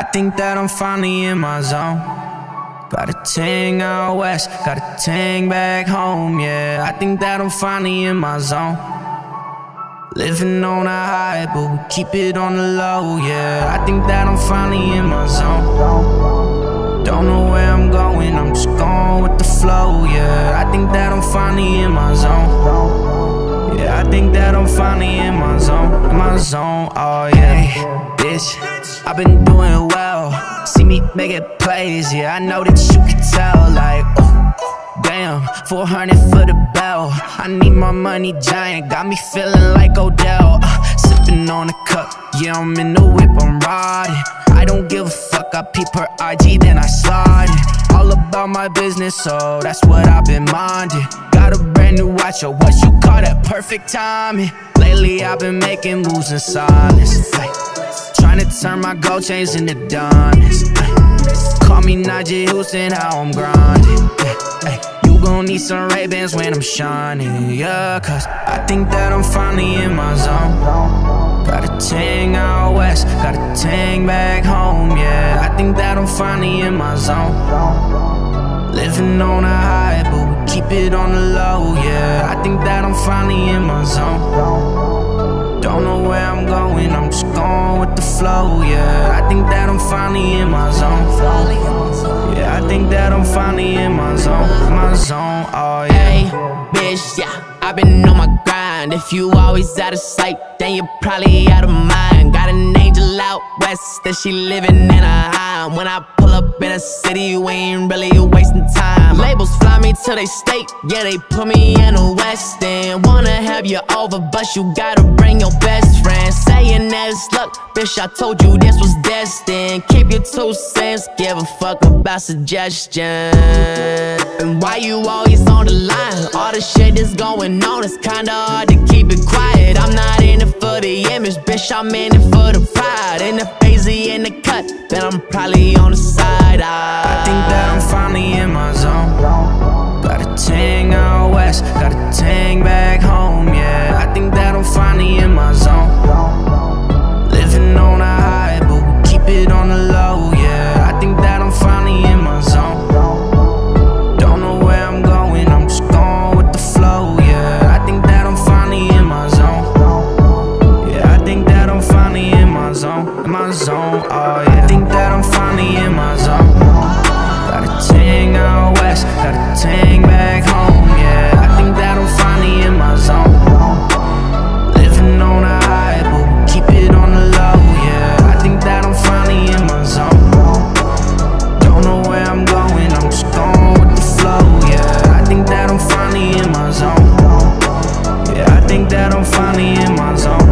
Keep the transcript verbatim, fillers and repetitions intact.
think that I'm finally in my zone. Got a ting out west, got a ting back home, yeah. I think that I'm finally in my zone. Living on a high, but we keep it on the low, yeah. I think that I'm finally in my zone. Don't know where I'm going, I'm just going with the flow, yeah. I think that I'm finally in my zone. Yeah, I think that I'm finally in my zone. In my zone, oh yeah. Bitch, I've been doing well. See me making plays, yeah. I know that you can tell, like, oh, damn, four hundred for the bell. I need my money giant, got me feeling like Odell. uh, Sipping on a cup, yeah, I'm in the whip, I'm riding. I don't give a fuck, I peep her I G, then I slide it. All about my business, so that's what I've been minding. Got a brand new watch, or what you call that perfect timing. Lately I've been making moves in silence, ay. Trying to turn my gold chains into diamonds, ay. Call me Najee Houston, how I'm grinding, ay. You gon' need some Ray-Bans when I'm shining, yeah. Cause I think that I'm finally in my zone. Got a ting out west, got a ting back home, yeah. I think that I'm finally in my zone. Living on a high, but we keep it on the low, yeah. I think that I'm finally in my zone. Don't know where I'm going, I'm just going with the flow, yeah. I think that I'm finally in my zone. Yeah, I think that I'm finally in my zone. My zone, oh yeah. Hey, bitch, yeah, I've been on my grind. If you always out of sight, then you're probably out of mind. Got an angel out west, that she living in a high. When I pull up in a city, we ain't really wasting time. Labels fly me to they state, yeah, they put me in the West End. Wanna have you over, but you gotta bring your best friend. Saying that it's luck, bitch, I told you this was destined. Keep your two cents, give a fuck about suggestions. And why you always on the line? All the shit that's going on, it's kinda hard to keep it quiet. I'm not in it for the image, bitch, I'm in it for the pride. In the hazy, in the cut, then I'm probably on the side. I, I think that I'm finally in my zone. Got a ting out west, got a ting back home, yeah. I think that I'm finally in my zone. Living on a high, but we keep it on the low, yeah. I think that I'm finally in my zone. Don't know where I'm going, I'm just going with the flow, yeah. I think that I'm finally in my zone. Yeah, I think that I'm finally in my zone. In my zone, oh yeah. I think that I'm finally in my zone. Got a ting out west, got a ting back home, yeah. I think that I'm finally in my zone. Living on a high, but we keep it on the low, yeah. I think that I'm finally in my zone. Don't know where I'm going, I'm just going with the flow, yeah. I think that I'm finally in my zone. Yeah, I think that I'm finally in my zone.